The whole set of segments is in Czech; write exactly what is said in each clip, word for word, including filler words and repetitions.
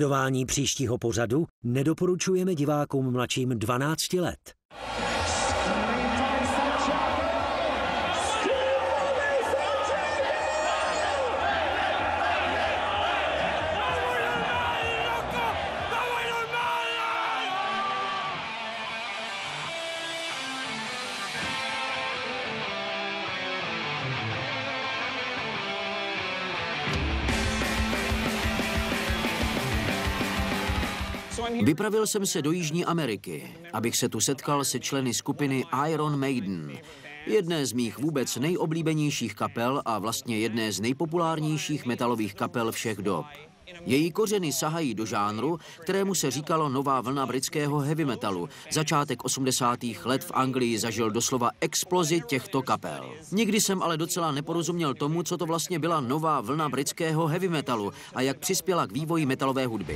sledování příštího pořadu nedoporučujeme divákům mladším dvanácti let. Vypravil jsem se do Jižní Ameriky, abych se tu setkal se členy skupiny Iron Maiden, jedné z mých vůbec nejoblíbenějších kapel a vlastně jedné z nejpopulárnějších metalových kapel všech dob. Její kořeny sahají do žánru, kterému se říkalo nová vlna britského heavy metalu. Začátek osmdesátých let v Anglii zažil doslova explozi těchto kapel. Nikdy jsem ale docela neporozuměl tomu, co to vlastně byla nová vlna britského heavy metalu a jak přispěla k vývoji metalové hudby.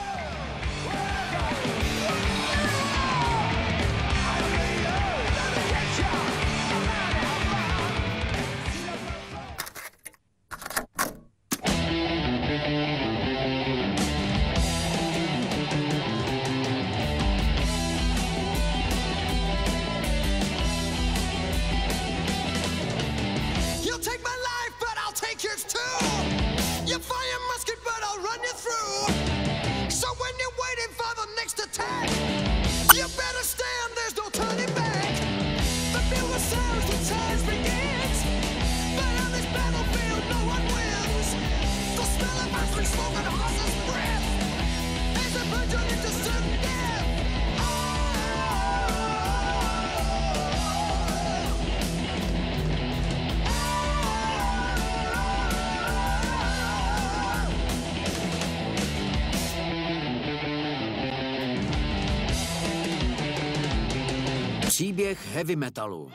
Příběh heavy metalu.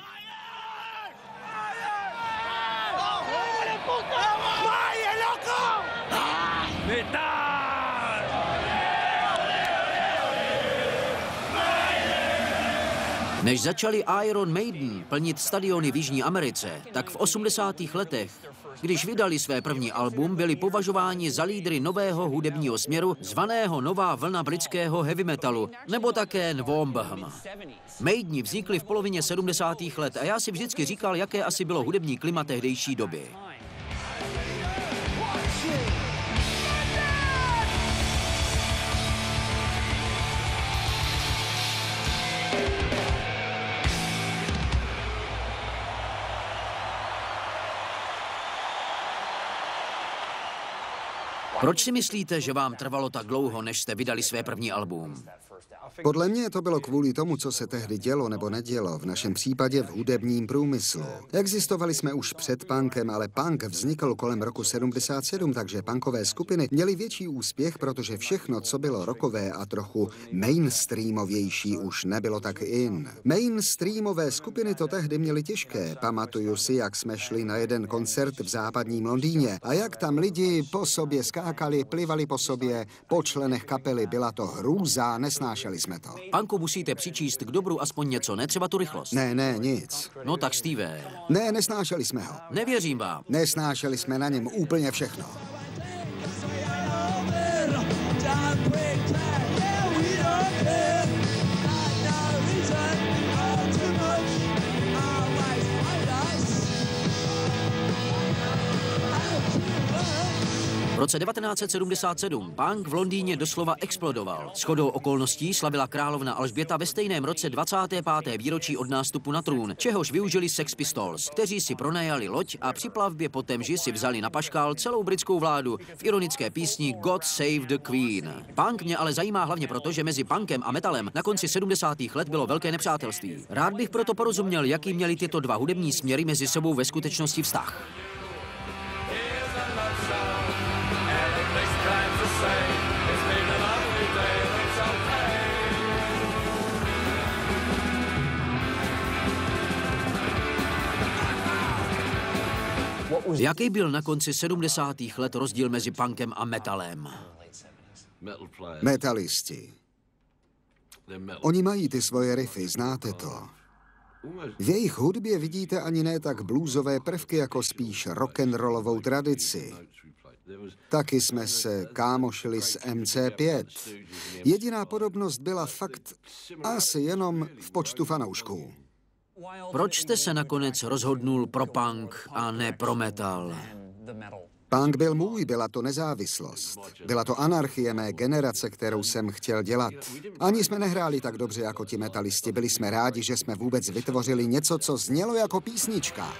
Než začali Iron Maiden plnit stadiony v Jižní Americe, tak v osmdesátých letech, když vydali své první album, byli považováni za lídry nového hudebního směru, zvaného nová vlna britského heavy metalu, nebo také Nwombhem. Maideni vznikli v polovině sedmdesátých let a já si vždycky říkal, jaké asi bylo hudební klima tehdejší doby. Proč si myslíte, že vám trvalo tak dlouho, než jste vydali své první album? Podle mě to bylo kvůli tomu, co se tehdy dělo nebo nedělo, v našem případě v hudebním průmyslu. Existovali jsme už před punkem, ale punk vznikl kolem roku sedmdesát sedm, takže punkové skupiny měly větší úspěch, protože všechno, co bylo rockové a trochu mainstreamovější, už nebylo tak in. Mainstreamové skupiny to tehdy měly těžké. Pamatuju si, jak jsme šli na jeden koncert v západním Londýně a jak tam lidi po sobě skákali, plivali po sobě, po členech kapely, byla to hrůza, nesnášeli jsme to. Panku musíte přičíst k dobru aspoň něco, ne třeba tu rychlost. Ne, ne, nic. No tak Steve. Ne, nesnášeli jsme ho. Nevěřím vám. Nesnášeli jsme na něm úplně všechno. V roce devatenáct set sedmdesát sedm punk v Londýně doslova explodoval. Shodou okolností slavila královna Alžběta ve stejném roce dvacáté páté výročí od nástupu na trůn, čehož využili Sex Pistols, kteří si pronajali loď a při plavbě po Temži si vzali na paškál celou britskou vládu v ironické písni God Save the Queen. Punk mě ale zajímá hlavně proto, že mezi punkem a metalem na konci sedmdesátých let bylo velké nepřátelství. Rád bych proto porozuměl, jaký měli tyto dva hudební směry mezi sebou ve skutečnosti vztah. Jaký byl na konci sedmdesátých let rozdíl mezi punkem a metalem? Metalisti. Oni mají ty svoje riffy, znáte to. V jejich hudbě vidíte ani ne tak bluesové prvky, jako spíš rock'n'rollovou tradici. Taky jsme se kámošili s M C pět. Jediná podobnost byla fakt asi jenom v počtu fanoušků. Proč jste se nakonec rozhodnul pro punk a ne pro metal? Punk byl můj, byla to nezávislost. Byla to anarchie mé generace, kterou jsem chtěl dělat. Ani jsme nehráli tak dobře jako ti metalisti. Byli jsme rádi, že jsme vůbec vytvořili něco, co znělo jako písnička.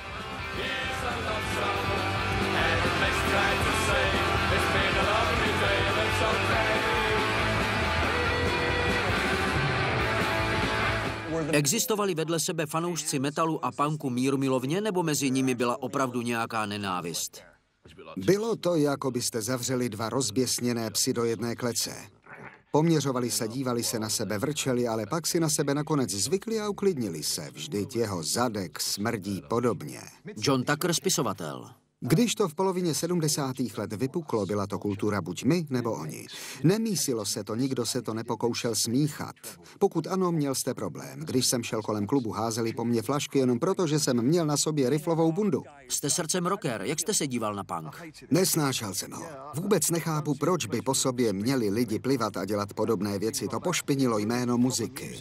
Existovali vedle sebe fanoušci metalu a punku mírumilovně, nebo mezi nimi byla opravdu nějaká nenávist? Bylo to, jako byste zavřeli dva rozběsněné psy do jedné klece. Poměřovali se, dívali se na sebe, vrčeli, ale pak si na sebe nakonec zvykli a uklidnili se. Vždyť jeho zadek smrdí podobně. John Tucker, spisovatel. Když to v polovině sedmdesátých let vypuklo, byla to kultura buď my, nebo oni. Nemísilo se to, nikdo se to nepokoušel smíchat. Pokud ano, měl jste problém. Když jsem šel kolem klubu, házeli po mně flašky jenom proto, že jsem měl na sobě riflovou bundu. Jste srdcem rocker, jak jste se díval na punk? Nesnášel jsem ho. Vůbec nechápu, proč by po sobě měli lidi plivat a dělat podobné věci. To pošpinilo jméno muziky.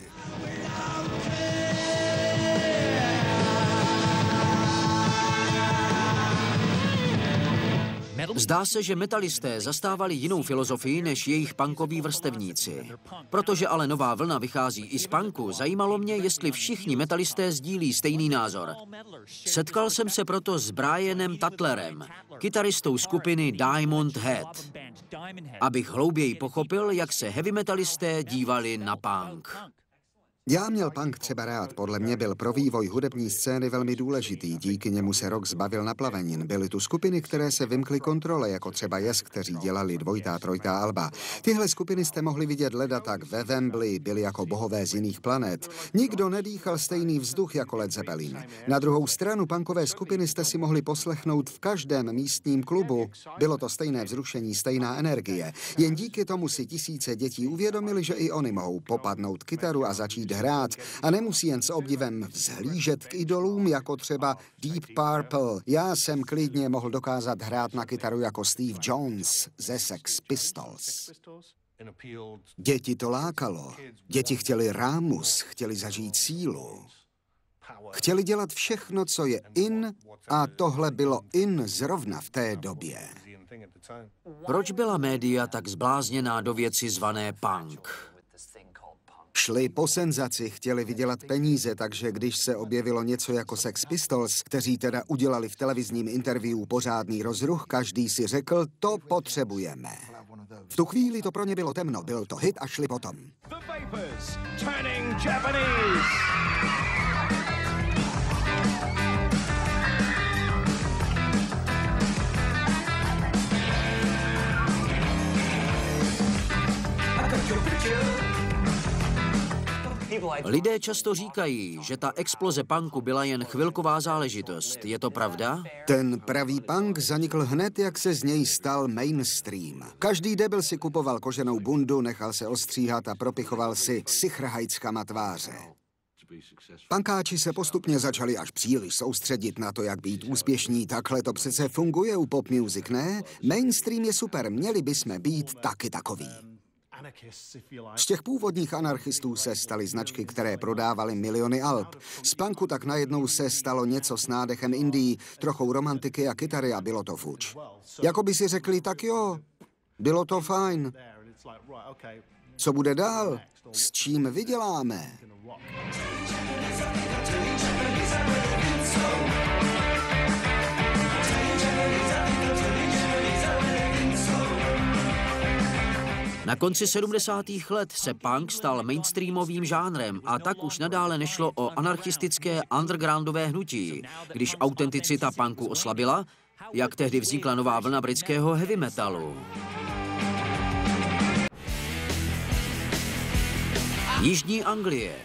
Zdá se, že metalisté zastávali jinou filozofii než jejich punkoví vrstevníci. Protože ale nová vlna vychází i z punku, zajímalo mě, jestli všichni metalisté sdílí stejný názor. Setkal jsem se proto s Brianem Tatlerem, kytaristou skupiny Diamond Head, abych hlouběji pochopil, jak se heavy metalisté dívali na punk. Já měl punk třeba rád, podle mě byl pro vývoj hudební scény velmi důležitý, díky němu se rock zbavil naplavenin. Byly tu skupiny, které se vymkly kontrole, jako třeba Yes, kteří dělali dvojitá, trojitá alba. Tyhle skupiny jste mohli vidět leda tak ve Wembley, byli jako bohové z jiných planet. Nikdo nedýchal stejný vzduch jako Led Zeppelin. Na druhou stranu punkové skupiny jste si mohli poslechnout v každém místním klubu. Bylo to stejné vzrušení, stejná energie. Jen díky tomu si tisíce dětí uvědomili, že i oni mohou popadnout kytaru a začít hrát a nemusí jen s obdivem vzhlížet k idolům, jako třeba Deep Purple. Já jsem klidně mohl dokázat hrát na kytaru jako Steve Jones ze Sex Pistols. Děti to lákalo. Děti chtěli rámus, chtěli zažít sílu. Chtěli dělat všechno, co je in, a tohle bylo in zrovna v té době. Proč byla média tak zblázněná do věci zvané punk? Šli po senzaci, chtěli vydělat peníze, takže když se objevilo něco jako Sex Pistols, kteří teda udělali v televizním interview pořádný rozruch, každý si řekl, to potřebujeme. V tu chvíli to pro ně bylo temno, byl to hit a šli potom. Lidé často říkají, že ta exploze punku byla jen chvilková záležitost. Je to pravda? Ten pravý punk zanikl hned, jak se z něj stal mainstream. Každý debil si kupoval koženou bundu, nechal se ostříhat a propichoval si sichrhajckama tváře. Punkáči se postupně začali až příliš soustředit na to, jak být úspěšní. Takhle to přece funguje u pop music, ne? Mainstream je super, měli bychom být taky takový. Z těch původních anarchistů se staly značky, které prodávaly miliony alb. Z punku tak najednou se stalo něco s nádechem indie, trochou romantiky a kytary a bylo to fuč. Jako by si řekli, tak jo, bylo to fajn. Co bude dál? S čím vyděláme? Na konci sedmdesátých let se punk stal mainstreamovým žánrem a tak už nadále nešlo o anarchistické undergroundové hnutí, když autenticita punku oslabila, jak tehdy vznikla nová vlna britského heavy metalu. Jižní Anglie.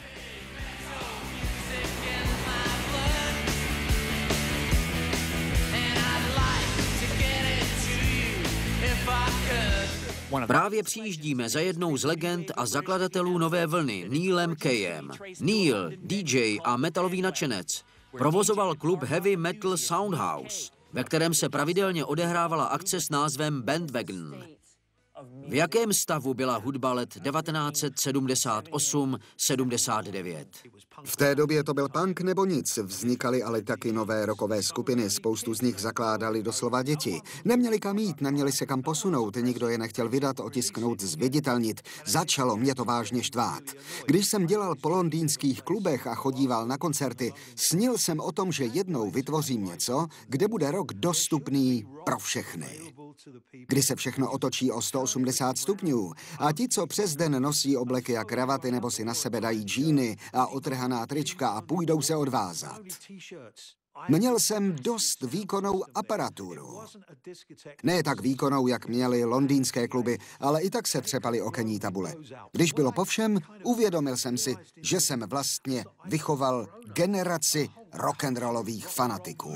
Právě přijíždíme za jednou z legend a zakladatelů nové vlny, Neilem Kayem. Neil, D J a metalový nadšenec, provozoval klub Heavy Metal Soundhouse. ve kterém se pravidelně odehrávala akce s názvem Bandwagon. V jakém stavu byla hudba let devatenáct set sedmdesát osm sedmdesát devět? V té době to byl punk nebo nic, vznikaly ale taky nové rockové skupiny, spoustu z nich zakládali doslova děti. Neměli kam jít, neměli se kam posunout, nikdo je nechtěl vydat, otisknout, zviditelnit. Začalo mě to vážně štvát. Když jsem dělal po londýnských klubech a chodíval na koncerty, snil jsem o tom, že jednou vytvořím něco, kde bude rock dostupný pro všechny. Kdy se všechno otočí o sto osmdesát stupňů a ti, co přes den nosí obleky a kravaty nebo si na sebe dají džíny a otrhaná trička a půjdou se odvázat. Měl jsem dost výkonnou aparaturu. Ne tak výkonnou, jak měly londýnské kluby, ale i tak se třepali okenní tabule. Když bylo po všem, uvědomil jsem si, že jsem vlastně vychoval generaci rock'n'rollových fanatiků.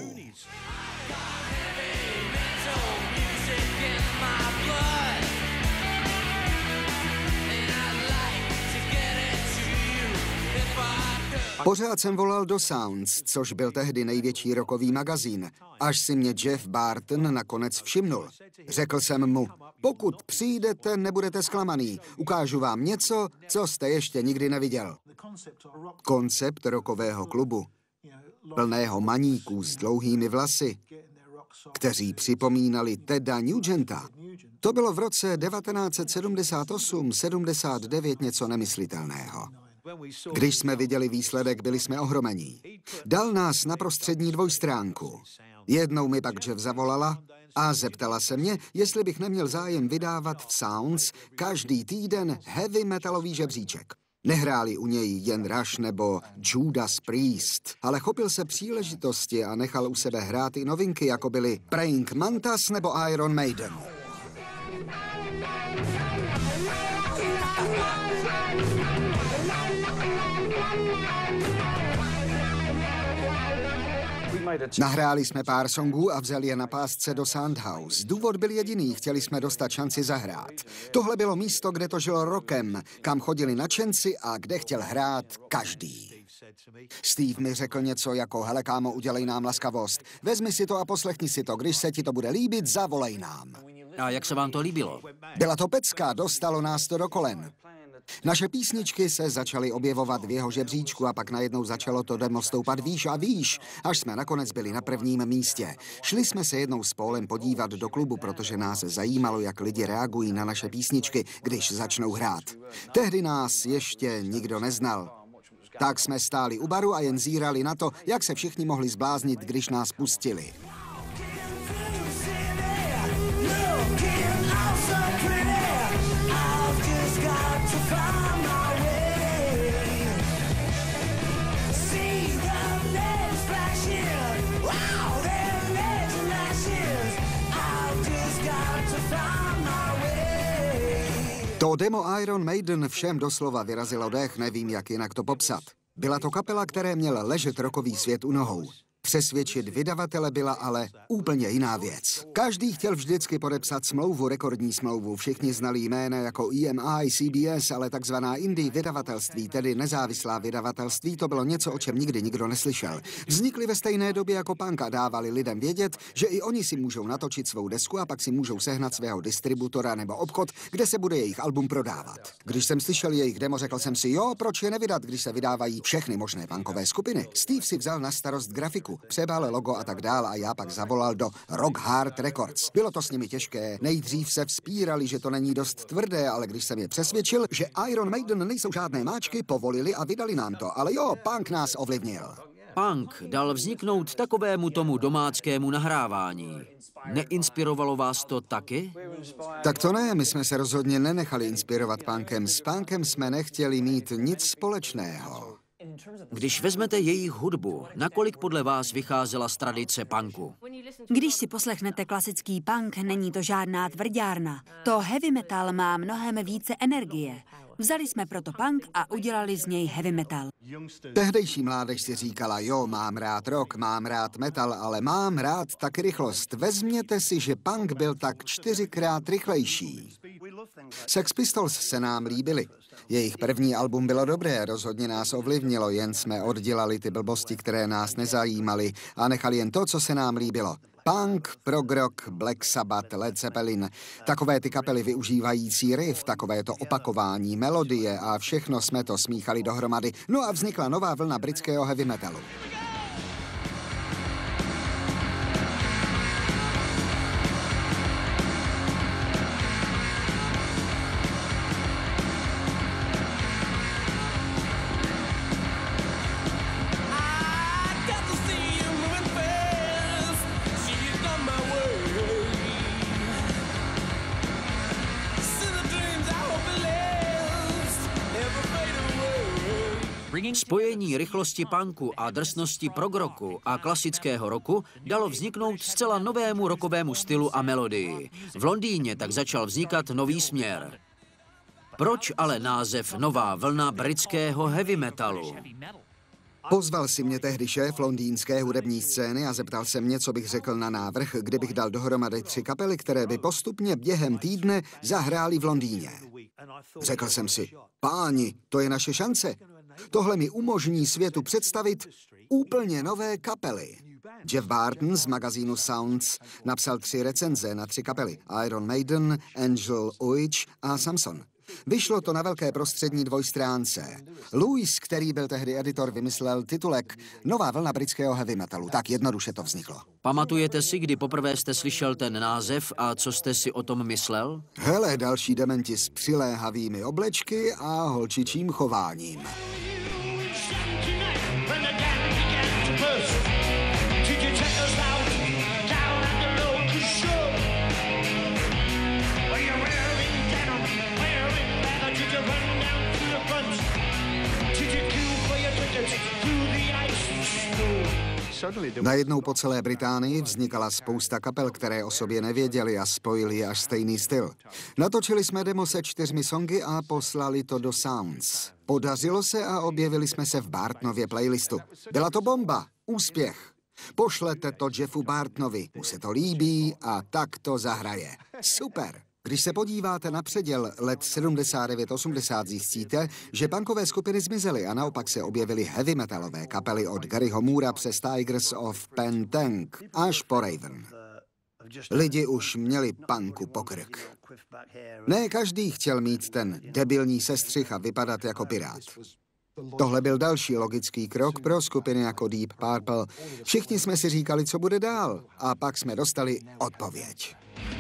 Pořád jsem volal do Sounds, což byl tehdy největší rockový magazín, až si mě Jeff Barton nakonec všimnul. Řekl jsem mu, pokud přijdete, nebudete zklamaný, ukážu vám něco, co jste ještě nikdy neviděl. Koncept rockového klubu, plného maníků s dlouhými vlasy, kteří připomínali Teda Nugenta. To bylo v roce devatenáct set sedmdesát osm sedmdesát devět něco nemyslitelného. Když jsme viděli výsledek, byli jsme ohromení. Dal nás na prostřední dvojstránku. Jednou mi pak Jeff zavolala a zeptala se mě, jestli bych neměl zájem vydávat v Sounds každý týden heavy metalový žebříček. Nehráli u něj jen Rush nebo Judas Priest, ale chopil se příležitosti a nechal u sebe hrát i novinky, jako byly Praying Mantas nebo Iron Maiden. Nahráli jsme pár songů a vzali je na pásce do Soundhouse. Důvod byl jediný, chtěli jsme dostat šanci zahrát. Tohle bylo místo, kde to žilo rockem, kam chodili nadšenci a kde chtěl hrát každý. Steve mi řekl něco jako, hele kámo, udělej nám laskavost. Vezmi si to a poslechni si to, když se ti to bude líbit, zavolej nám. A jak se vám to líbilo? Byla to pecka, dostalo nás to do kolen. Naše písničky se začaly objevovat v jeho žebříčku a pak najednou začalo to demo stoupat výš a výš, až jsme nakonec byli na prvním místě. Šli jsme se jednou s Paulem podívat do klubu, protože nás zajímalo, jak lidi reagují na naše písničky, když začnou hrát. Tehdy nás ještě nikdo neznal. Tak jsme stáli u baru a jen zírali na to, jak se všichni mohli zbláznit, když nás pustili. To demo Iron Maiden všem doslova vyrazilo dech, nevím, jak jinak to popsat. Byla to kapela, které měla ležet rockový svět u nohou. Přesvědčit vydavatele byla ale úplně jiná věc. Každý chtěl vždycky podepsat smlouvu, rekordní smlouvu. Všichni znali jména jako E M I, C B S, ale takzvaná indie vydavatelství, tedy nezávislá vydavatelství, to bylo něco, o čem nikdy nikdo neslyšel. Vznikly ve stejné době jako punk a dávali lidem vědět, že i oni si můžou natočit svou desku a pak si můžou sehnat svého distributora nebo obchod, kde se bude jejich album prodávat. Když jsem slyšel jejich demo, řekl jsem si, jo, proč je nevydat, když se vydávají všechny možné punkové skupiny. Steve si vzal na starost grafiku, přebal logo a tak dál a já pak zavolal do Rock Hard Records. Bylo to s nimi těžké. Nejdřív se vzpírali, že to není dost tvrdé, ale když jsem je přesvědčil, že Iron Maiden nejsou žádné máčky, povolili a vydali nám to. Ale jo, punk nás ovlivnil. Punk dal vzniknout takovému tomu domáckému nahrávání. Neinspirovalo vás to taky? Tak to ne, my jsme se rozhodně nenechali inspirovat punkem. S punkem jsme nechtěli mít nic společného. Když vezmete jejich hudbu, nakolik podle vás vycházela z tradice punku? Když si poslechnete klasický punk, není to žádná tvrdárna. To heavy metal má mnohem více energie. Vzali jsme proto punk a udělali z něj heavy metal. Tehdejší mládež si říkala, jo, mám rád rock, mám rád metal, ale mám rád taky rychlost. Vezměte si, že punk byl tak čtyřikrát rychlejší. Sex Pistols se nám líbili. Jejich první album bylo dobré, rozhodně nás ovlivnilo, jen jsme oddělali ty blbosti, které nás nezajímaly a nechali jen to, co se nám líbilo. Punk, prog rock, Black Sabbath, Led Zeppelin. Takové ty kapely využívající riff, takové to opakování, melodie a všechno jsme to smíchali dohromady. No a vznikla nová vlna britského heavy metalu. Spojení rychlosti punku a drsnosti prog rocku a klasického roku dalo vzniknout zcela novému rockovému stylu a melodii. V Londýně tak začal vznikat nový směr. Proč ale název Nová vlna britského heavy metalu? Pozval si mě tehdy šéf londýnské hudební scény a zeptal se mě, co bych řekl na návrh, kdybych dal dohromady tři kapely, které by postupně během týdne zahrály v Londýně. Řekl jsem si, páni, to je naše šance. Tohle mi umožní světu představit úplně nové kapely. Jeff Barton z magazínu Sounds napsal tři recenze na tři kapely. Iron Maiden, Angel Witch a Samson. Vyšlo to na velké prostřední dvojstránce. Louis, který byl tehdy editor, vymyslel titulek Nová vlna britského heavy metalu. Tak jednoduše to vzniklo. Pamatujete si, kdy poprvé jste slyšel ten název a co jste si o tom myslel? Hele, další dementi s přiléhavými oblečky a holčičím chováním. Najednou po celé Británii vznikala spousta kapel, které o sobě nevěděli a spojili až stejný styl. Natočili jsme demo se čtyřmi songy a poslali to do Sounds. Podařilo se a objevili jsme se v Bartonově playlistu. Byla to bomba, úspěch. Pošlete to Jeffu Bartonovi, mu se to líbí a tak to zahraje. Super. Když se podíváte na předěl let sedmdesát devět osmdesát, zjistíte, že punkové skupiny zmizely a naopak se objevily heavy metalové kapely od Garyho Moora přes Tigers of Pentank až po Raven. Lidi už měli punku po krk. Ne každý chtěl mít ten debilní sestřih a vypadat jako pirát. Tohle byl další logický krok pro skupiny jako Deep Purple. Všichni jsme si říkali, co bude dál, a pak jsme dostali odpověď.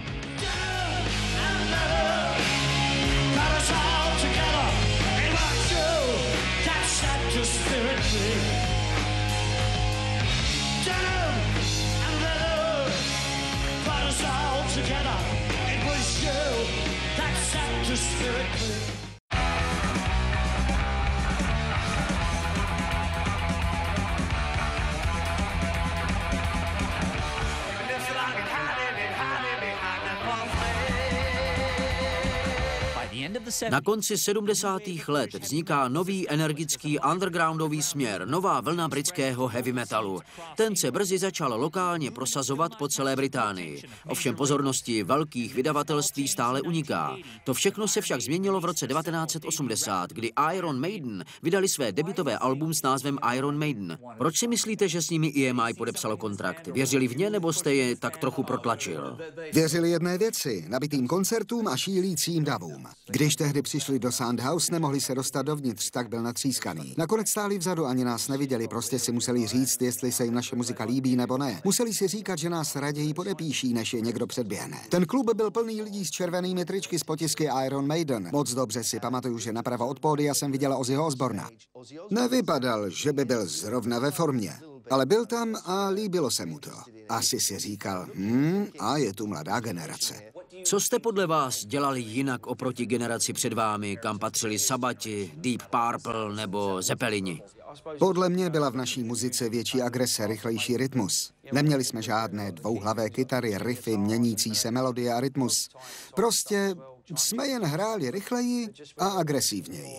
Na konci sedmdesátých let vzniká nový energický undergroundový směr, nová vlna britského heavy metalu. Ten se brzy začal lokálně prosazovat po celé Británii. Ovšem pozornosti velkých vydavatelství stále uniká. To všechno se však změnilo v roce devatenáct set osmdesát, kdy Iron Maiden vydali své debutové album s názvem Iron Maiden. Proč si myslíte, že s nimi E M I podepsalo kontrakt? Věřili v ně, nebo jste je tak trochu protlačil? Věřili jedné věci, nabitým koncertům a šílícím davům. Když tehdy přišli do Soundhouse, nemohli se dostat dovnitř, tak byl natřískaný. Nakonec stáli vzadu, ani nás neviděli, prostě si museli říct, jestli se jim naše muzika líbí nebo ne. Museli si říkat, že nás raději podepíší, než je někdo předběhne. Ten klub byl plný lidí s červenými tričky z potisky Iron Maiden. Moc dobře si pamatuju, že napravo od pódia jsem viděla Ozzyho Osborna. Nevypadal, že by byl zrovna ve formě, ale byl tam a líbilo se mu to. Asi si říkal, hm, a je tu mladá generace. Co jste podle vás dělali jinak oproti generaci před vámi, kam patřili Sabati, Deep Purple nebo Zeppelini? Podle mě byla v naší muzice větší agrese, rychlejší rytmus. Neměli jsme žádné dvouhlavé kytary, riffy, měnící se melodie a rytmus. Prostě jsme jen hráli rychleji a agresivněji.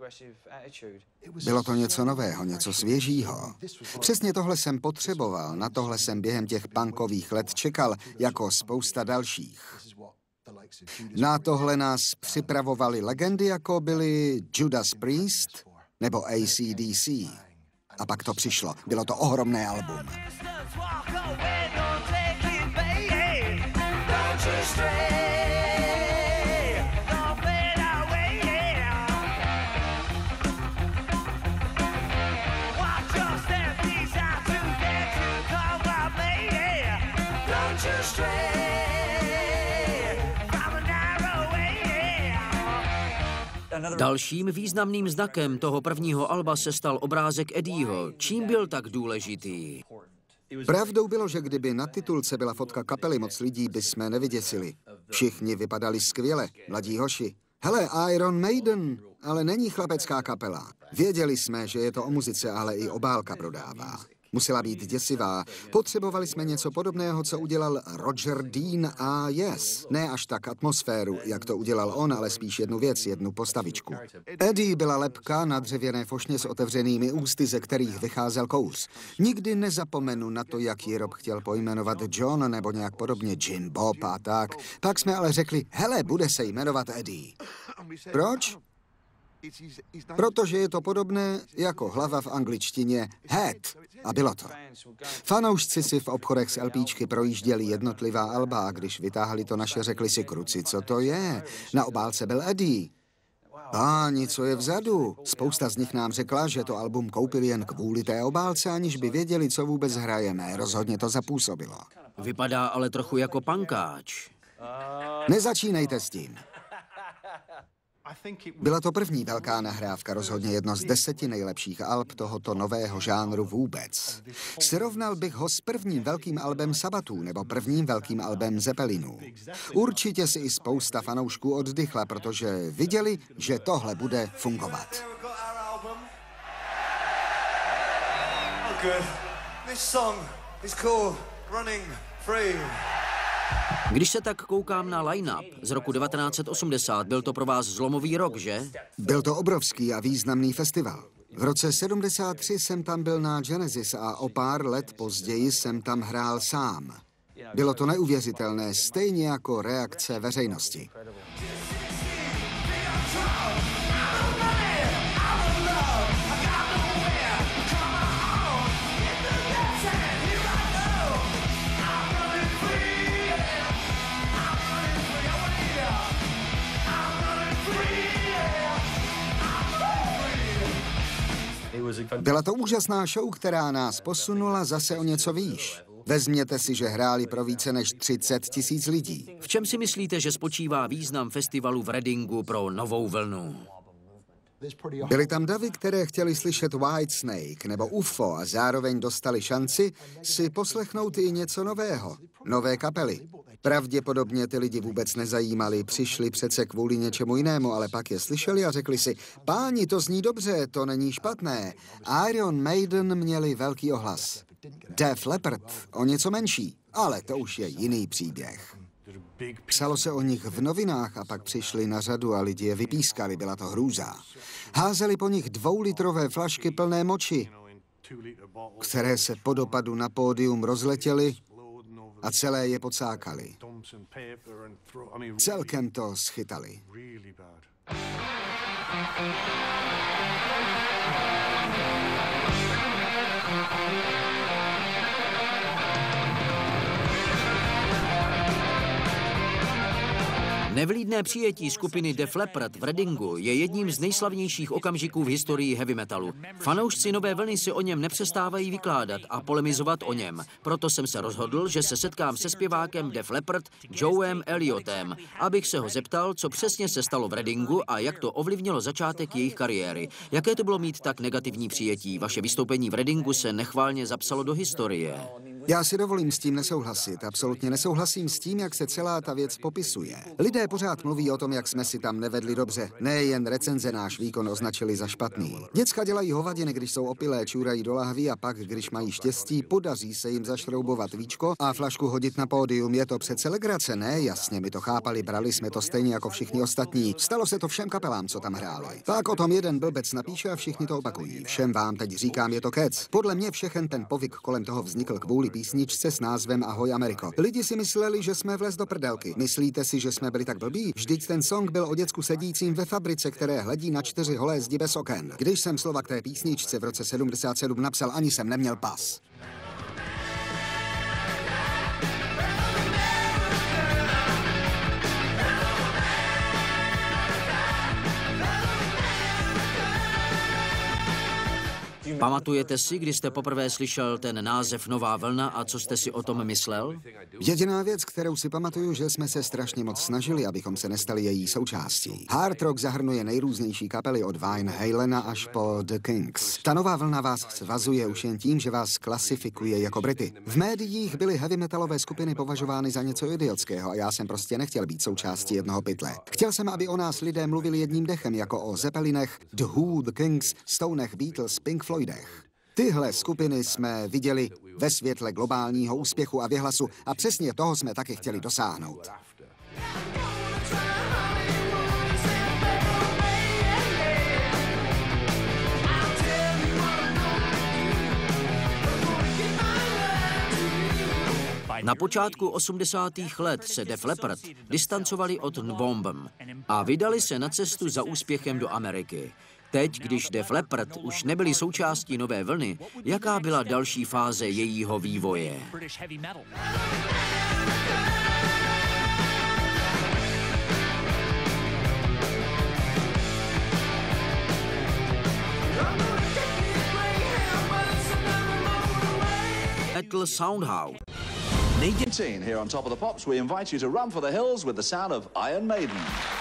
Bylo to něco nového, něco svěžího. Přesně tohle jsem potřeboval, na tohle jsem během těch punkových let čekal, jako spousta dalších. Na tohle nás připravovali legendy, jako byly Judas Priest nebo A C D C. A pak to přišlo. Bylo to ohromné album. Dalším významným znakem toho prvního alba se stal obrázek Eddieho. Čím byl tak důležitý? Pravdou bylo, že kdyby na titulce byla fotka kapely, moc lidí by jsme nevyděsili. Všichni vypadali skvěle, mladí hoši. Hele, Iron Maiden, ale není chlapecká kapela. Věděli jsme, že je to o muzice, ale i obálka prodává. Musela být děsivá. Potřebovali jsme něco podobného, co udělal Roger Dean a Yes. Ne až tak atmosféru, jak to udělal on, ale spíš jednu věc, jednu postavičku. Eddie byla lebka na dřevěné fošně s otevřenými ústy, ze kterých vycházel kouř. Nikdy nezapomenu na to, jak ji Rob chtěl pojmenovat John nebo nějak podobně Gin Bob a tak. Pak jsme ale řekli, hele, bude se jmenovat Eddie. Proč? Protože je to podobné jako hlava v angličtině head. A bylo to. Fanoušci si v obchodech s LPčky projížděli jednotlivá alba a když vytáhli to naše, řekli si, kruci, co to je? Na obálce byl Eddie. Páni, co je vzadu? Spousta z nich nám řekla, že to album koupili jen kvůli té obálce, aniž by věděli, co vůbec hrajeme. Rozhodně to zapůsobilo. Vypadá ale trochu jako pankáč. Nezačínejte s tím. Byla to první velká nahrávka, rozhodně jedno z deseti nejlepších alb tohoto nového žánru vůbec. Srovnal bych ho s prvním velkým albem Sabbatů nebo prvním velkým albem Zeppelinů. Určitě si i spousta fanoušků oddychla, protože viděli, že tohle bude fungovat. Když se tak koukám na line-up z roku devatenáct set osmdesát, byl to pro vás zlomový rok, že? Byl to obrovský a významný festival. V roce sedmdesát tři jsem tam byl na Genesis a o pár let později jsem tam hrál sám. Bylo to neuvěřitelné, stejně jako reakce veřejnosti. Byla to úžasná show, která nás posunula zase o něco výš. Vezměte si, že hráli pro více než třicet tisíc lidí. V čem si myslíte, že spočívá význam festivalu v Readingu pro novou vlnu? Byly tam davy, které chtěli slyšet Whitesnake nebo U F O a zároveň dostali šanci si poslechnout i něco nového, nové kapely. Pravděpodobně ty lidi vůbec nezajímali, přišli přece kvůli něčemu jinému, ale pak je slyšeli a řekli si, páni, to zní dobře, to není špatné. Iron Maiden měli velký ohlas. Def Leppard o něco menší, ale to už je jiný příběh. Psalo se o nich v novinách a pak přišli na řadu a lidi je vypískali, byla to hrůza. Házeli po nich dvoulitrové flašky plné moči, které se po dopadu na pódium rozletěly a celé je pocákali. Celkem to schytali. Nevlídné přijetí skupiny Def Leppard v Readingu je jedním z nejslavnějších okamžiků v historii heavy metalu. Fanoušci nové vlny si o něm nepřestávají vykládat a polemizovat o něm. Proto jsem se rozhodl, že se setkám se zpěvákem Def Leppard Joem Elliotem, abych se ho zeptal, co přesně se stalo v Readingu a jak to ovlivnilo začátek jejich kariéry. Jaké to bylo mít tak negativní přijetí? Vaše vystoupení v Readingu se nechválně zapsalo do historie. Já si dovolím s tím nesouhlasit. Absolutně nesouhlasím s tím, jak se celá ta věc popisuje. Lidé pořád mluví o tom, jak jsme si tam nevedli dobře. Nejen recenze náš výkon označili za špatný. Děcka dělají hovadiny, když jsou opilé, čůrají do lahví a pak, když mají štěstí, podaří se jim zašroubovat víčko a flašku hodit na pódium. Je to přece legrace, ne? Jasně, my to chápali, brali jsme to stejně jako všichni ostatní. Stalo se to všem kapelám, co tam hráli. Tak o tom jeden blbec napíše a všichni to opakují. Všem vám teď říkám, je to kec. Podle mě všechen ten povyk kolem toho vznikl kvůli písničce s názvem Ahoj Ameriko. Lidi si mysleli, že jsme vlez do prdelky. Myslíte si, že jsme byli tak blbí? Vždyť ten song byl o děcku sedícím ve fabrice, které hledí na čtyři holé zdi bez oken. Když jsem slova k té písničce v roce sedmdesát sedm napsal, ani jsem neměl pas. Pamatujete si, kdy jste poprvé slyšel ten název Nová vlna a co jste si o tom myslel? Jediná věc, kterou si pamatuju, že jsme se strašně moc snažili, abychom se nestali její součástí. Hard rock zahrnuje nejrůznější kapely od Van Halena až po The Kinks. Ta nová vlna vás svazuje už jen tím, že vás klasifikuje jako Brity. V médiích byly heavy metalové skupiny považovány za něco idiotského a já jsem prostě nechtěl být součástí jednoho pytle. Chtěl jsem, aby o nás lidé mluvili jedním dechem, jako o Zeppelinech, The Who, The Kinks, Stonech, Beatles, Pink Floydech. Tyhle skupiny jsme viděli ve světle globálního úspěchu a věhlasu a přesně toho jsme taky chtěli dosáhnout. Na počátku osmdesátých let se Def Leppard distancovali od Nwombem a vydali se na cestu za úspěchem do Ameriky. Teď, když Def Leppard už nebyli součástí nové vlny, jaká byla další fáze jejího vývoje? Metal Soundhouse. Here on Top of the Pops, we invite you to run for the hills with the sound of Iron Maiden.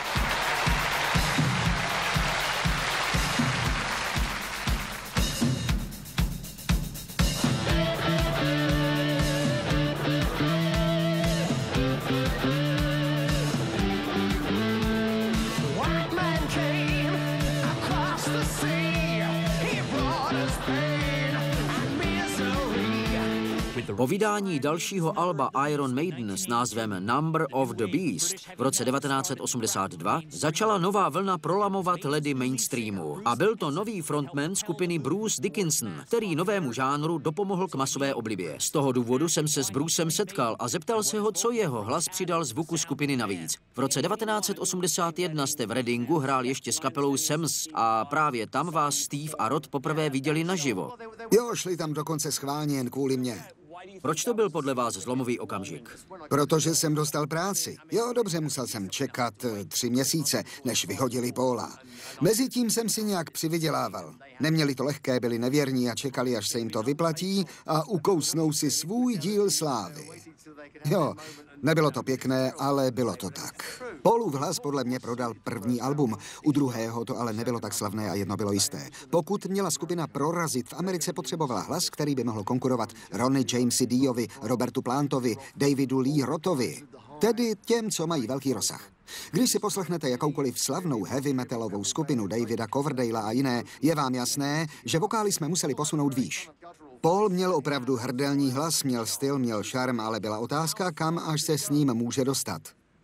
Po vydání dalšího alba Iron Maiden s názvem Number of the Beast v roce devatenáct set osmdesát dva začala nová vlna prolamovat ledy mainstreamu. A byl to nový frontman skupiny Bruce Dickinson, který novému žánru dopomohl k masové oblibě. Z toho důvodu jsem se s Brucem setkal a zeptal se ho, co jeho hlas přidal zvuku skupiny navíc. V roce devatenáct set osmdesát jedna jste v Readingu hrál ještě s kapelou Sams a právě tam vás Steve a Rod poprvé viděli naživo. Jo, šli tam dokonce schválně jen kvůli mně. Proč to byl podle vás zlomový okamžik? Protože jsem dostal práci. Jo, dobře, musel jsem čekat tři měsíce, než vyhodili Paula. Mezitím jsem si nějak přivydělával. Neměli to lehké, byli nevěrní a čekali, až se jim to vyplatí a ukousnou si svůj díl slávy. Jo, nebylo to pěkné, ale bylo to tak. Paulův hlas podle mě prodal první album, u druhého to ale nebylo tak slavné a jedno bylo jisté. Pokud měla skupina prorazit v Americe, potřebovala hlas, který by mohl konkurovat Ronnie Jamesi Diovi, Robertu Plantovi, Davidu Lee Rothovi, tedy těm, co mají velký rozsah. Když si poslechnete jakoukoliv slavnou heavy metalovou skupinu Davida Coverdale'a a jiné, je vám jasné, že vokály jsme museli posunout výš. Paul měl opravdu hrdelní hlas, měl styl, měl šarm, ale byla otázka, kam až se s ním může dostat.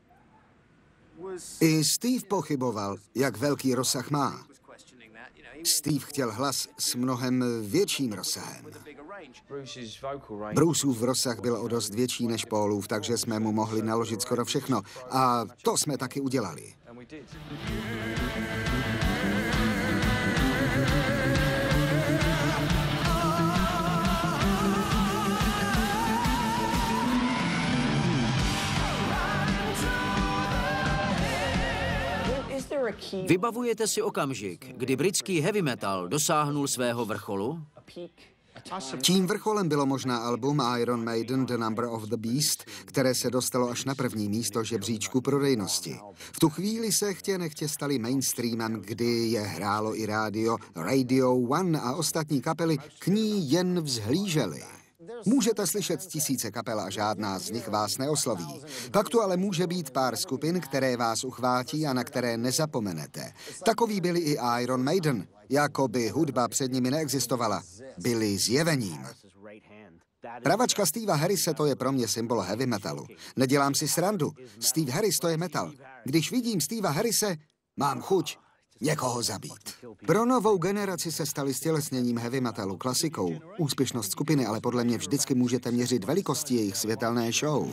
I Steve pochyboval, jak velký rozsah má. Steve chtěl hlas s mnohem větším rozsahem. Bruceův rozsah byl o dost větší než Paulův, takže jsme mu mohli naložit skoro všechno. A to jsme taky udělali. Vybavujete si okamžik, kdy britský heavy metal dosáhnul svého vrcholu? Tím vrcholem bylo možná album Iron Maiden The Number of the Beast, které se dostalo až na první místo žebříčku prodejnosti. V tu chvíli se chtě nechtě stali mainstreamem, kdy je hrálo i rádio Radio One a ostatní kapely k ní jen vzhlížely. Můžete slyšet tisíce kapel a žádná z nich vás neosloví. Pak tu ale může být pár skupin, které vás uchvátí a na které nezapomenete. Takový byli i Iron Maiden. Jako by hudba před nimi neexistovala. Byli zjevením. Pravačka Steva Harrise, to je pro mě symbol heavy metalu. Nedělám si srandu. Steve Harris, to je metal. Když vidím Steva Harrise, mám chuť někoho zabít. Pro novou generaci se stali stělesněním heavy metalu klasikou. Úspěšnost skupiny ale podle mě vždycky můžete měřit velikostí jejich světelné show.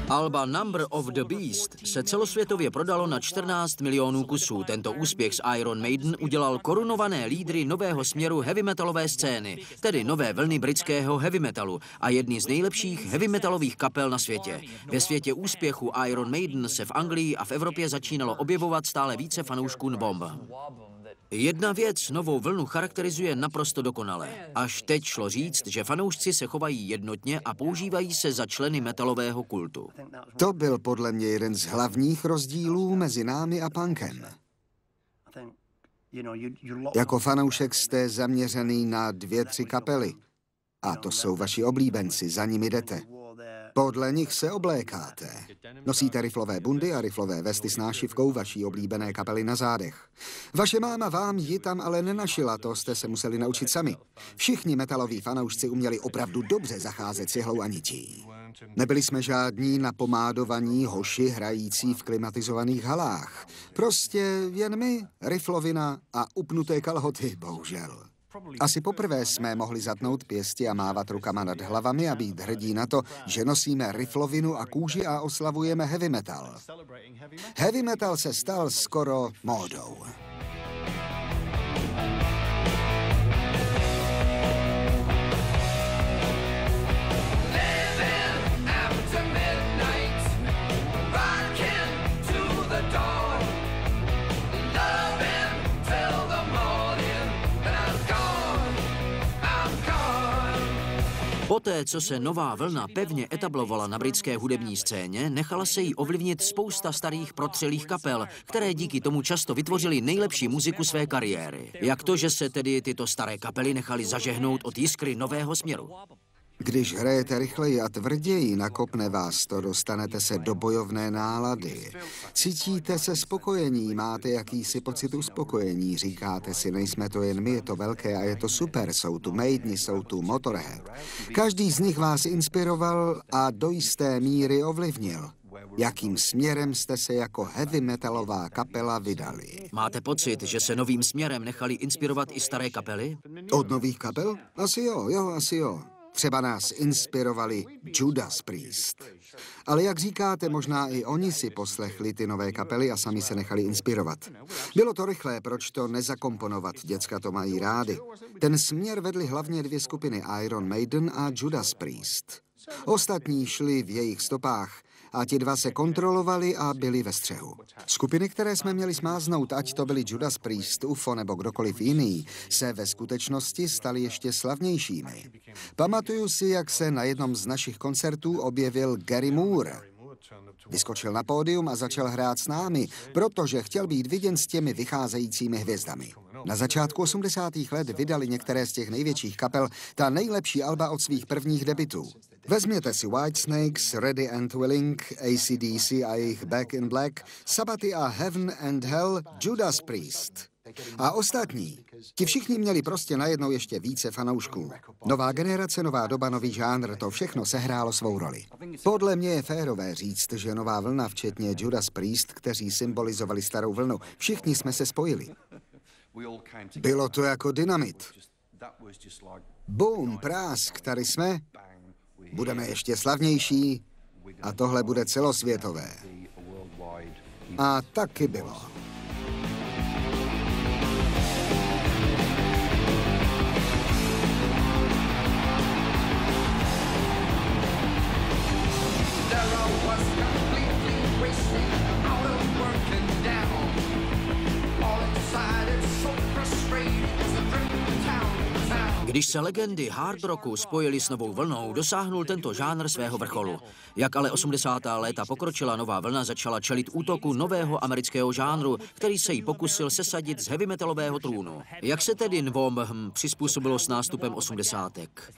Alba Number of the Beast se celosvětově prodalo na čtrnáct milionů kusů. Tento úspěch s Iron Maiden udělal korunované lídry nového směru heavy metalové scény, tedy nové vlny britského heavy metalu a jedny z nejlepších heavy metalových kapel na světě. Ve světě úspěchu Iron Maiden se v Anglii a v Evropě začínalo objevovat stále více fanoušků Bomb. Jedna věc novou vlnu charakterizuje naprosto dokonale. Až teď šlo říct, že fanoušci se chovají jednotně a používají se za členy metalového kultu. To byl podle mě jeden z hlavních rozdílů mezi námi a punkem. Jako fanoušek jste zaměřený na dvě, tři kapely. A to jsou vaši oblíbenci, za nimi jdete. Podle nich se oblékáte. Nosíte riflové bundy a riflové vesty s nášivkou vaší oblíbené kapely na zádech. Vaše máma vám ji tam ale nenašila, to jste se museli naučit sami. Všichni metaloví fanoušci uměli opravdu dobře zacházet s jehlou a nití. Nebyli jsme žádní napomádovaní hoši hrající v klimatizovaných halách. Prostě jen my, riflovina a upnuté kalhoty, bohužel. Asi poprvé jsme mohli zatnout pěsti a mávat rukama nad hlavami a být hrdí na to, že nosíme riflovinu a kůži a oslavujeme heavy metal. Heavy metal se stal skoro módou. Poté, co se nová vlna pevně etablovala na britské hudební scéně, nechala se jí ovlivnit spousta starých protřelých kapel, které díky tomu často vytvořily nejlepší muziku své kariéry. Jak to, že se tedy tyto staré kapely nechaly zažehnout od jiskry nového směru? Když hrajete rychleji a tvrději, nakopne vás to, dostanete se do bojovné nálady. Cítíte se spokojení, máte jakýsi pocit uspokojení, říkáte si, nejsme to jen my, je to velké a je to super, jsou tu Maideni, jsou tu Motorhead. Každý z nich vás inspiroval a do jisté míry ovlivnil. Jakým směrem jste se jako heavy metalová kapela vydali? Máte pocit, že se novým směrem nechali inspirovat i staré kapely? Od nových kapel? Asi jo, jo, asi jo. Třeba nás inspirovali Judas Priest. Ale jak říkáte, možná i oni si poslechli ty nové kapely a sami se nechali inspirovat. Bylo to rychlé, proč to nezakomponovat, děcka to mají rády. Ten směr vedly hlavně dvě skupiny, Iron Maiden a Judas Priest. Ostatní šli v jejich stopách a ti dva se kontrolovali a byli ve střehu. Skupiny, které jsme měli smáznout, ať to byli Judas Priest, U F O nebo kdokoliv jiný, se ve skutečnosti staly ještě slavnějšími. Pamatuju si, jak se na jednom z našich koncertů objevil Gary Moore. Vyskočil na pódium a začal hrát s námi, protože chtěl být viděn s těmi vycházejícími hvězdami. Na začátku osmdesátých let vydali některé z těch největších kapel ta nejlepší alba od svých prvních debutů. Vezměte si Whitesnakes, Ready and Willing, A C D C a jejich Back in Black, Sabbaty a Heaven and Hell, Judas Priest. A ostatní, ti všichni měli prostě najednou ještě více fanoušků. Nová generace, nová doba, nový žánr, to všechno sehrálo svou roli. Podle mě je férové říct, že nová vlna, včetně Judas Priest, kteří symbolizovali starou vlnu, všichni jsme se spojili. Bylo to jako dynamit. Boom, prásk, tady jsme. Budeme ještě slavnější a tohle bude celosvětové. A taky bylo. Když se legendy hard rocku spojily s novou vlnou, dosáhnul tento žánr svého vrcholu. Jak ale osmdesátá léta pokročila, nová vlna začala čelit útoku nového amerického žánru, který se jí pokusil sesadit z heavy metalového trůnu. Jak se tedy Nvom přizpůsobilo s nástupem osmdesátek?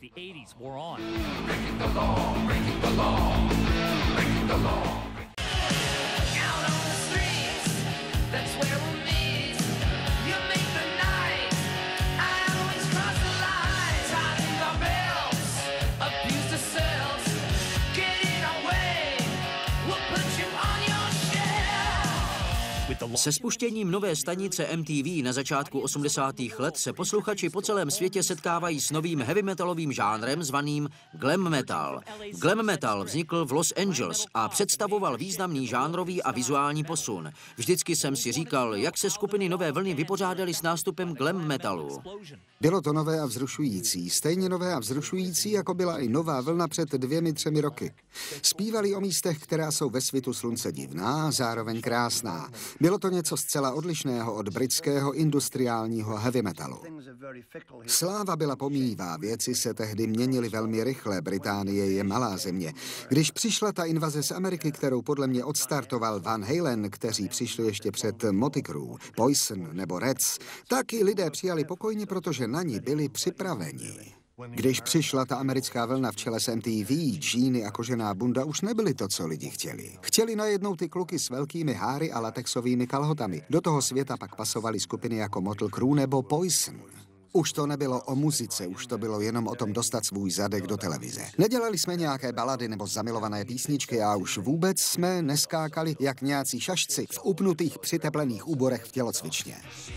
Se spuštěním nové stanice M T V na začátku osmdesátých let se posluchači po celém světě setkávají s novým heavy metalovým žánrem zvaným glam metal. Glam metal vznikl v Los Angeles a představoval významný žánrový a vizuální posun. Vždycky jsem si říkal, jak se skupiny Nové vlny vypořádaly s nástupem glam metalu. Bylo to nové a vzrušující, stejně nové a vzrušující, jako byla i Nová vlna před dvěmi, třemi roky. Zpívali o místech, která jsou ve svitu slunce divná a zároveň krásná. Bylo to něco zcela odlišného od britského industriálního heavy metalu. Sláva byla pomíjivá, věci se tehdy měnily velmi rychle, Británie je malá země. Když přišla ta invaze z Ameriky, kterou podle mě odstartoval Van Halen, kteří přišli ještě před Motley Crue, Poison nebo Reds, tak i lidé přijali pokojně, protože na ní byli připraveni. Když přišla ta americká vlna v čele s M T V, džíny a kožená bunda už nebyly to, co lidi chtěli. Chtěli najednou ty kluky s velkými háry a latexovými kalhotami. Do toho světa pak pasovaly skupiny jako Motley Crue nebo Poison. Už to nebylo o muzice, už to bylo jenom o tom dostat svůj zadek do televize. Nedělali jsme nějaké balady nebo zamilované písničky a už vůbec jsme neskákali jak nějací šašci v upnutých přiteplených úborech v tělocvičně.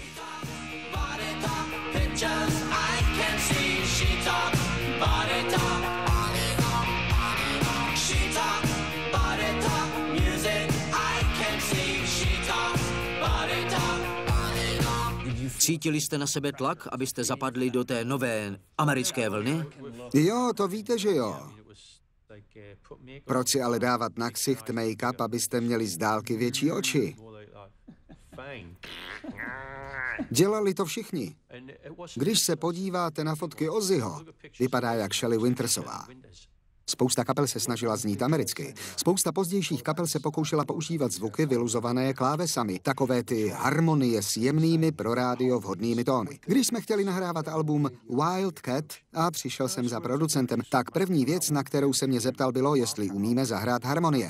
Cítili jste na sebe tlak, abyste zapadli do té nové americké vlny? Jo, to víte, že jo. Proč si ale dávat na ksicht make-up, abyste měli z dálky větší oči? Dělali to všichni. Když se podíváte na fotky Ozzyho, vypadá jak Shelley Wintersová. Spousta kapel se snažila znít americky. Spousta pozdějších kapel se pokoušela používat zvuky vyluzované klávesami, takové ty harmonie s jemnými pro rádio vhodnými tóny. Když jsme chtěli nahrávat album Wildcat a přišel jsem za producentem, tak první věc, na kterou se mě zeptal, bylo, jestli umíme zahrát harmonie.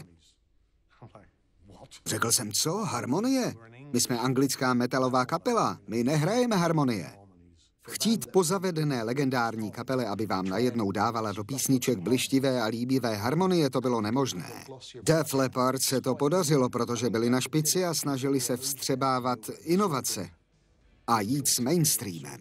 Řekl jsem, co? Harmonie? My jsme anglická metalová kapela, my nehrajeme harmonie. Chtít po zavedené legendární kapele, aby vám najednou dávala do písniček blištivé a líbivé harmonie, to bylo nemožné. Def Leppard se to podařilo, protože byli na špici a snažili se vstřebávat inovace a jít s mainstreamem.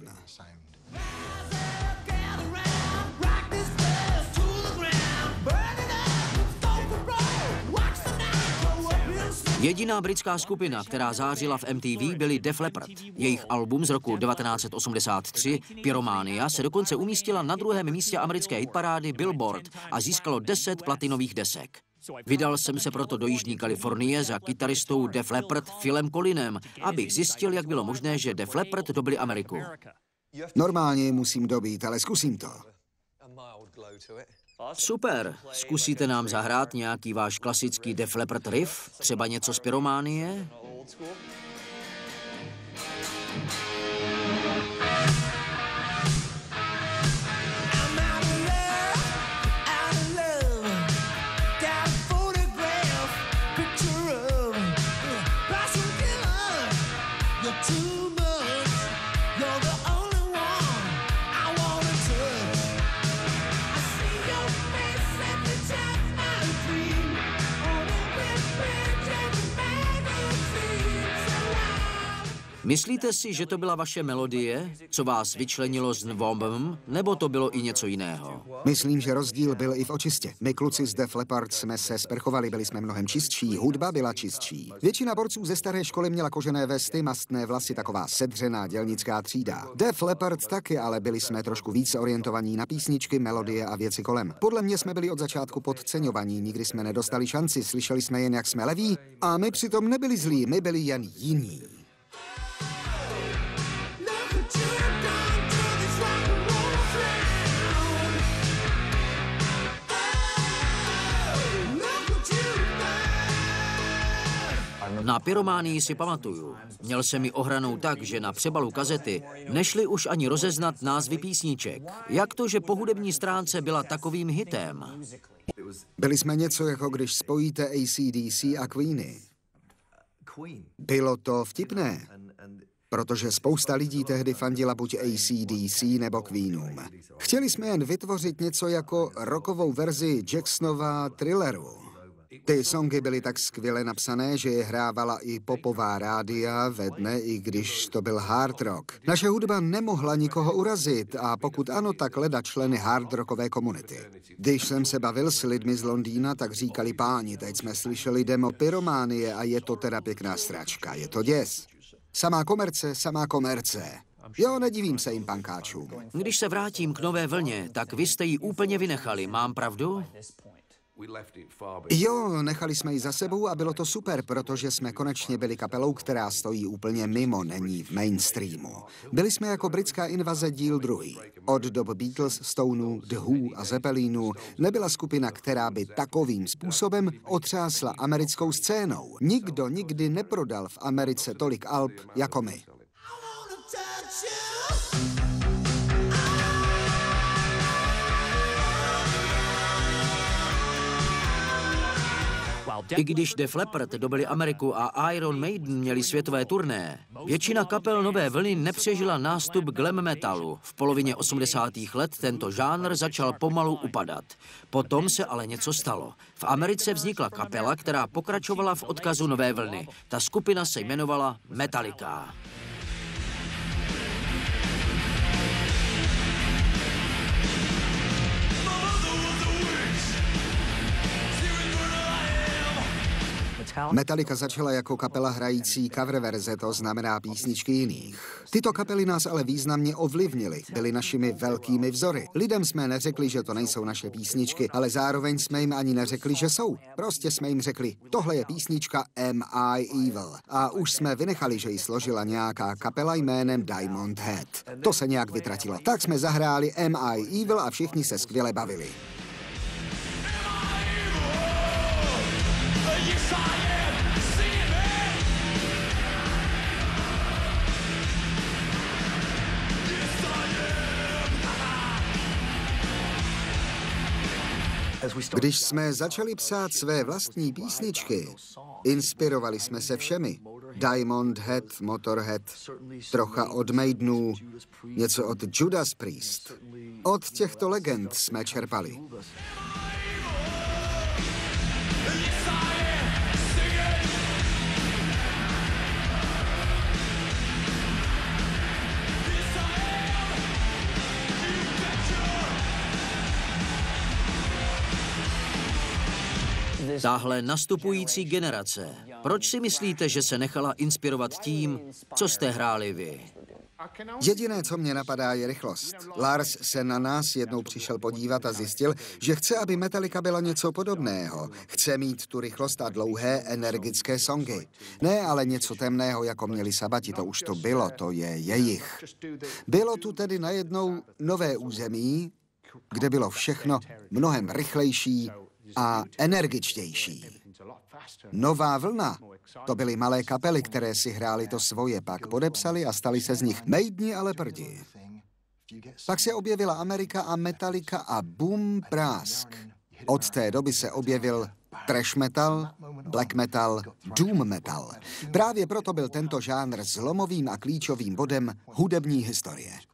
Jediná britská skupina, která zářila v M T V, byly Def Leppard. Jejich album z roku devatenáct set osmdesát tři, Pyromania, se dokonce umístila na druhém místě americké hitparády Billboard a získalo deset platinových desek. Vydal jsem se proto do Jižní Kalifornie za kytaristou Def Leppard Philem Collinem, abych zjistil, jak bylo možné, že Def Leppard dobili Ameriku. Normálně musím dobít, ale zkusím to. Super. Zkusíte nám zahrát nějaký váš klasický Def Leppard riff? Třeba něco z Pyrománie? Myslíte si, že to byla vaše melodie, co vás vyčlenilo z Nvombem, nebo to bylo i něco jiného? Myslím, že rozdíl byl i v očistě. My kluci z Def Leppard jsme se sprchovali, byli jsme mnohem čistší, hudba byla čistší. Většina borců ze staré školy měla kožené vesty, mastné vlasy, taková sedřená dělnická třída. Def Leppard taky, ale byli jsme trošku více orientovaní na písničky, melodie a věci kolem. Podle mě jsme byli od začátku podceňovaní, nikdy jsme nedostali šanci, slyšeli jsme jen, jak jsme leví, a my přitom nebyli zlí, my byli jen jiní. Na Pyrománii si pamatuju. Měl jsem ji ohranou tak, že na přebalu kazety nešli už ani rozeznat názvy písniček. Jak to, že po hudební stránce byla takovým hitem? Byli jsme něco, jako když spojíte A C D C a Queeny. Bylo to vtipné, protože spousta lidí tehdy fandila buď A C D C nebo Queenům. Chtěli jsme jen vytvořit něco jako rockovou verzi Jacksonova Thrilleru. Ty songy byly tak skvěle napsané, že je hrávala i popová rádia ve dne, i když to byl hard rock. Naše hudba nemohla nikoho urazit a pokud ano, tak leda členy hard rockové komunity. Když jsem se bavil s lidmi z Londýna, tak říkali: páni, teď jsme slyšeli demo Pyrománie a je to teda pěkná sračka, je to děs. Samá komerce, samá komerce. Jo, nedivím se jim pankáčům. Když se vrátím k Nové vlně, tak vy jste ji úplně vynechali, mám pravdu? Jo, nechali jsme ji za sebou a bylo to super, protože jsme konečně byli kapelou, která stojí úplně mimo, není v mainstreamu. Byli jsme jako britská invaze díl druhý. Od dob Beatles, Stonů, The Who a Zeppelinů nebyla skupina, která by takovým způsobem otřásla americkou scénou. Nikdo nikdy neprodal v Americe tolik alb jako my. I když Def Leppard dobili Ameriku a Iron Maiden měli světové turné, většina kapel Nové vlny nepřežila nástup glam metalu. V polovině osmdesátých let tento žánr začal pomalu upadat. Potom se ale něco stalo. V Americe vznikla kapela, která pokračovala v odkazu Nové vlny. Ta skupina se jmenovala Metallica. Metallica začala jako kapela hrající cover verze, to znamená písničky jiných. Tyto kapely nás ale významně ovlivnily, byly našimi velkými vzory. Lidem jsme neřekli, že to nejsou naše písničky, ale zároveň jsme jim ani neřekli, že jsou. Prostě jsme jim řekli: tohle je písnička Am I Evil. A už jsme vynechali, že ji složila nějaká kapela jménem Diamond Head. To se nějak vytratilo. Tak jsme zahráli Am I Evil a všichni se skvěle bavili. Když jsme začali psát své vlastní písničky, inspirovali jsme se všemi. Diamond Head, Motorhead, trocha od Maidenů, něco od Judas Priest. Od těchto legend jsme čerpali. Tahle nastupující generace, proč si myslíte, že se nechala inspirovat tím, co jste hráli vy? Jediné, co mě napadá, je rychlost. Lars se na nás jednou přišel podívat a zjistil, že chce, aby Metallica byla něco podobného. Chce mít tu rychlost a dlouhé, energické songy. Ne ale něco temného, jako měli Sabati, to už to bylo, to je jejich. Bylo tu tedy najednou nové území, kde bylo všechno mnohem rychlejší a energičtější. Nová vlna, to byly malé kapely, které si hrály to svoje, pak podepsali a stali se z nich Maideni a Leopardi. Pak se objevila Amerika a Metallica a bum, prásk. Od té doby se objevil thrash metal, black metal, doom metal. Právě proto byl tento žánr zlomovým a klíčovým bodem hudební historie.